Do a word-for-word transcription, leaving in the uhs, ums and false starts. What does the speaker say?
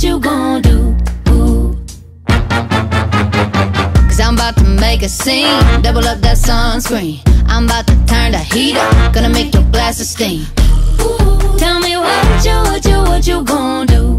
what you gon' do? Ooh. Cause I'm about to make a scene, double up that sunscreen. I'm about to turn the heat up, gonna make your glasses steam. Ooh. Tell me what you, what you, what you gon' do?